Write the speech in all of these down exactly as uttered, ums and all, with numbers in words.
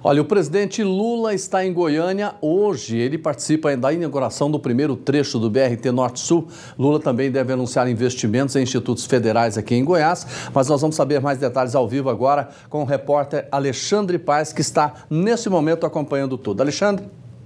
Olha, o presidente Lula está em Goiânia hoje. Ele participa da inauguração do primeiro trecho do B R T Norte-Sul. Lula também deve anunciar investimentos em institutos federais aqui em Goiás. Mas nós vamos saber mais detalhes ao vivo agora com o repórter Alexandre Paes, que está nesse momento acompanhando tudo. Alexandre?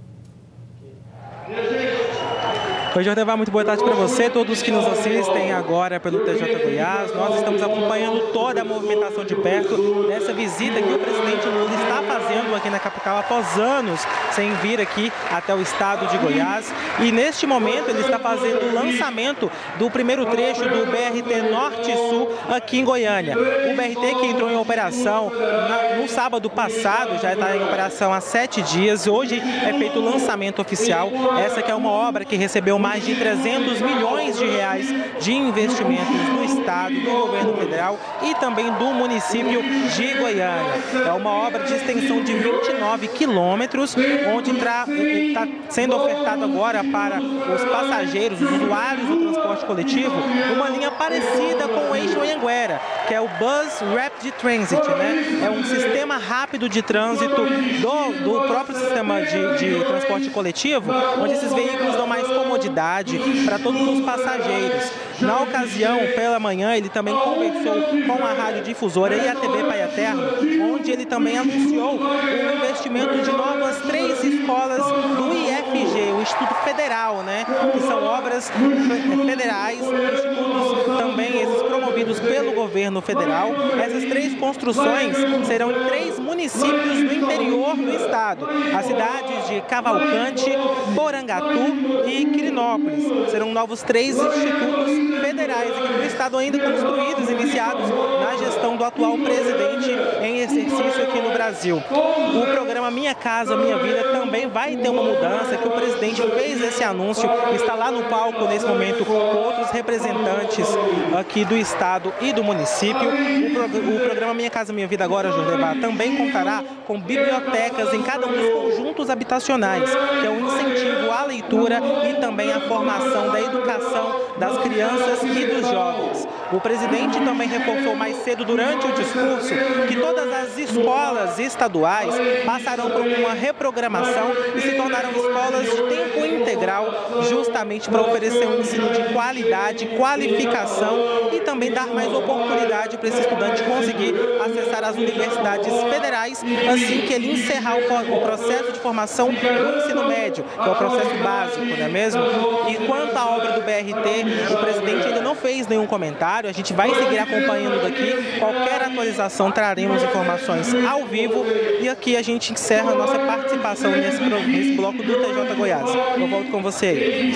Oi, Jordevar, muito boa tarde para você, todos que nos assistem agora pelo T J Goiás. Nós estamos acompanhando toda a movimentação de perto nessa visita que o presidente Lula está fazendo aqui na capital após anos sem vir aqui até o estado de Goiás. E neste momento ele está fazendo o lançamento do primeiro trecho do B R T Norte-Sul aqui em Goiânia. O B R T que entrou em operação na, no sábado passado, já está em operação há sete dias. E hoje é feito o lançamento oficial. Essa que é uma obra que recebeu mais de trezentos milhões de reais de investimentos do Estado, do governo federal e também do município de Goiânia. É uma obra de extensão de vinte e nove quilômetros, onde está sendo ofertado agora para os passageiros, os usuários do transporte coletivo, uma linha parecida com o eixo Anhanguera, que é o Bus Rapid Transit, né? É um sistema rápido de trânsito do, do próprio sistema de, de transporte coletivo, onde esses veículos dão mais comodidade para todos os passageiros. Na ocasião, pela manhã, ele também conversou com a rádio difusora e a T V Pai Eterno, onde ele também anunciou o investimento de novas três escolas do I F G, o Instituto Federal, né? Que são obras federais, institutos também esses promovidos pelo governo federal. Essas três construções serão em três municípios do interior do estado, as cidades de Cavalcante, Porangatu e Quirinópolis. Serão novos três institutos federais aqui no estado, ainda construídos, iniciados na gestão do atual presidente em exercício aqui no Brasil. O programa Minha Casa Minha Vida também vai ter uma mudança, que o presidente fez esse anúncio, está lá no palco nesse momento com outros representantes aqui do estado e do município. O, pro, o programa Minha Casa Minha Vida agora, Jordevar, também contará com bibliotecas em cada um dos conjuntos habitacionais, que é um incentivo à leitura e também à formação da educação das crianças e dos jovens. O presidente também reforçou mais cedo durante o discurso que todas as escolas estaduais passarão por uma reprogramação e se tornarão escolas de tempo integral, justamente para oferecer um ensino de qualidade, qualificação e também dar mais oportunidade para esse estudante conseguir acessar as universidades federais assim que ele encerrar o processo de formação do ensino médio, que é o processo básico, não é mesmo? E quanto à obra do B R T, o presidente ainda não fez nenhum comentário. A gente vai seguir acompanhando daqui. Qualquer atualização traremos informações ao vivo. E aqui a gente encerra a nossa participação nesse, nesse bloco do T J Goiás. Eu volto com você aí.